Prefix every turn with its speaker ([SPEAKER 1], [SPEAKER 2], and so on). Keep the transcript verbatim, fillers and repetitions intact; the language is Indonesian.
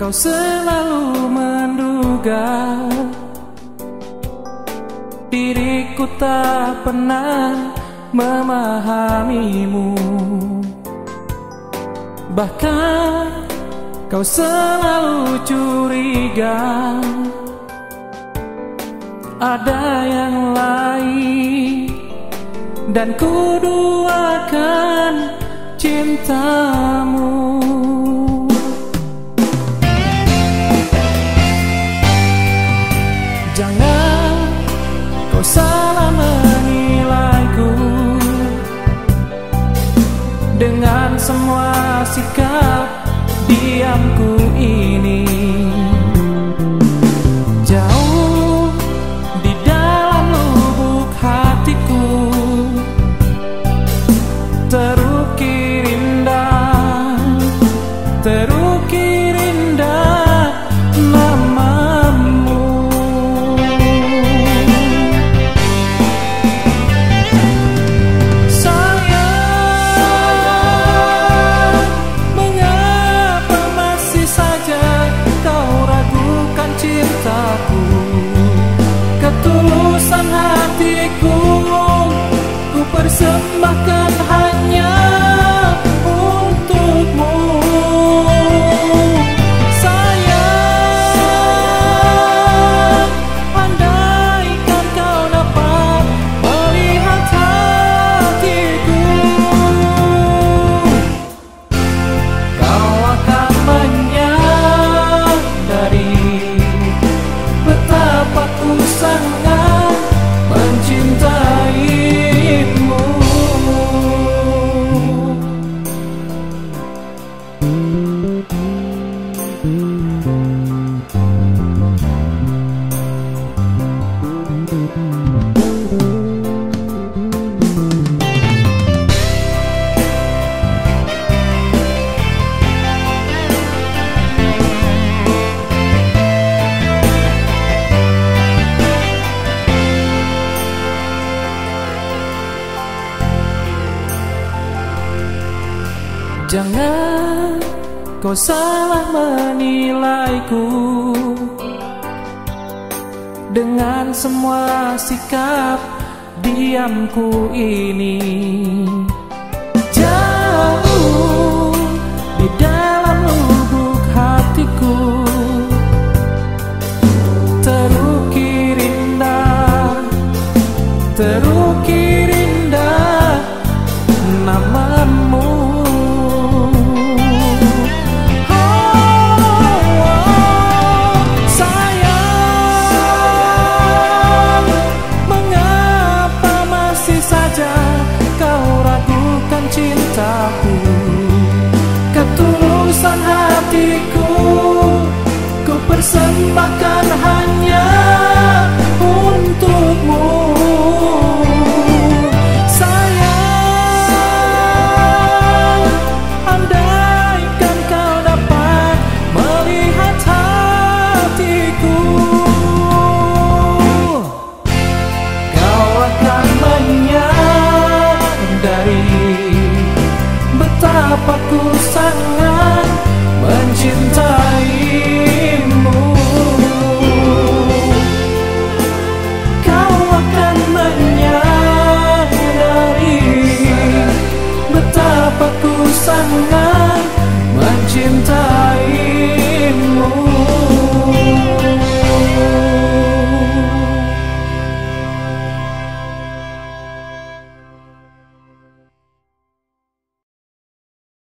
[SPEAKER 1] kau selalu menduga diriku tak pernah memahamimu. Bahkan kau selalu curiga ada yang lain, dan ku duakan cintamu. Jangan kau salah menilaiku dengan semua sikap diamku ini. Jauh di dalam lubuk hatiku terukir indah, terukir indah namamu. Sayang, mengapa masih saja kau ragukan cintaku? Ketulusan hatiku ku persembahkan hanya untukmu. Sayang, andaikan kau dapat melihat hatiku, kau akan menyadari betapa ku sangat mencintaimu. Jangan kau salah menilaiku dengan semua sikap diamku ini. Jauh di dalam lubuk hatiku terukir indah, terukir